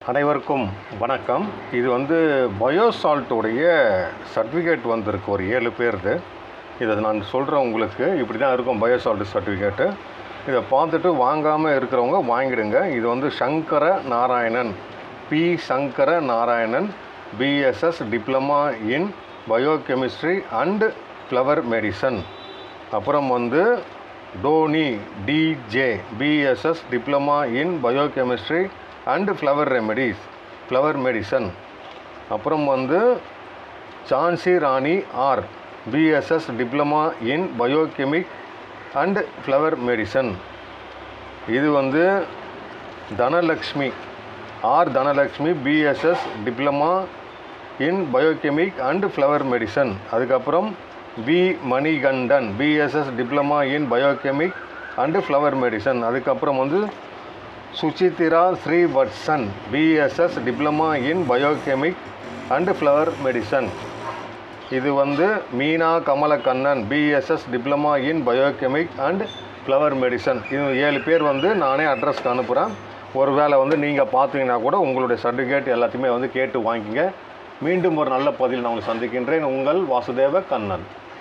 அனைவருக்கும் வணக்கம். இது பயோசால்ட்டோடைய சர்டிஃபிகேட் வந்திருக்கு, ஒரு 7 பேருது. இதை நான் சொல்கிறேன் உங்களுக்கு. இப்படி தான் இருக்கும் பயோசால்ட் சர்டிஃபிகேட்டு. இதை பார்த்துட்டு வாங்காமல் இருக்கிறவங்க வாங்கிடுங்க. இது Sankara Narayanan, B Sankara Narayanan, BSS diploma in biochemistry and flower medicine. அப்புறம் Tony DJ, BSS diploma in biochemistry and flower medicine. அப்புறம் Jhansi Rani R, BSS diploma in biochemic and flower medicine. இது Dhanalakshmi R, Dhanalakshmi, BSS diploma in biochemic and flower medicine. அதுக்கப்புறம் V Manikandan, BSS diploma in biochemic and flower medicine. அதுக்கப்புறம் Suchitra Srivatsan, BSS diploma in biochemic and flower medicine. இது Meena Kamalakannan, BSS diploma in biochemic and flower medicine. இது 7 பேர் நானே அட்ரஸ்க்கு அனுப்புகிறேன். ஒரு வேளை நீங்கள் பார்த்தீங்கன்னா கூட உங்களுடைய சர்டிஃபிகேட் எல்லாத்தையுமே கேட்டு வாங்கிங்க. மீண்டும் ஒரு நல்ல பதிவில் நான் உங்களை சந்திக்கின்றேன். உங்கள் வாசுதேவ கண்ணன்.